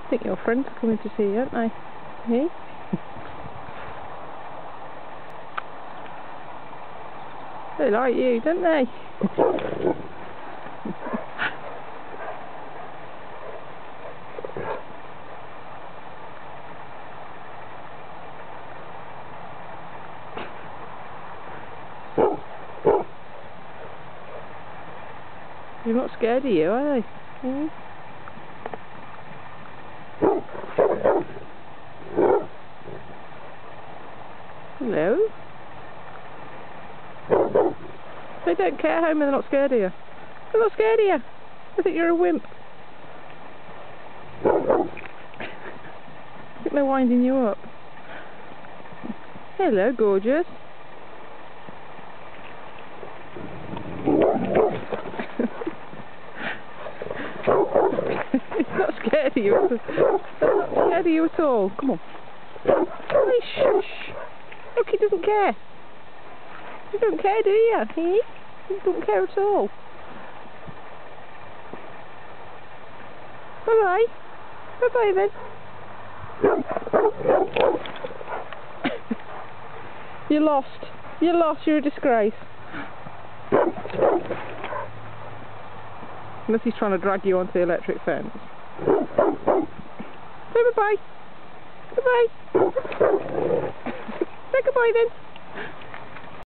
I think your friends are coming to see you, aren't they? Hey? They like you, don't they? They're not scared of you, are they? Hmm? Hello? They don't care, Homer, they're not scared of you. They're not scared of you. They think you're a wimp. I think they're winding you up. Hello, gorgeous. It's not scared of you. It's not scared of you at all. Come on. Hey, shush. Look, he doesn't care. You don't care, do you? He? You don't care at all. Bye-bye. Bye-bye then. You're lost. You're lost. You're a disgrace. Unless he's trying to drag you onto the electric fence. Say bye-bye. Bye-bye. Say goodbye then.